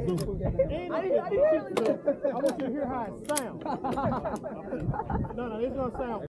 I want you to hear how it sounds. No, it's gonna sound.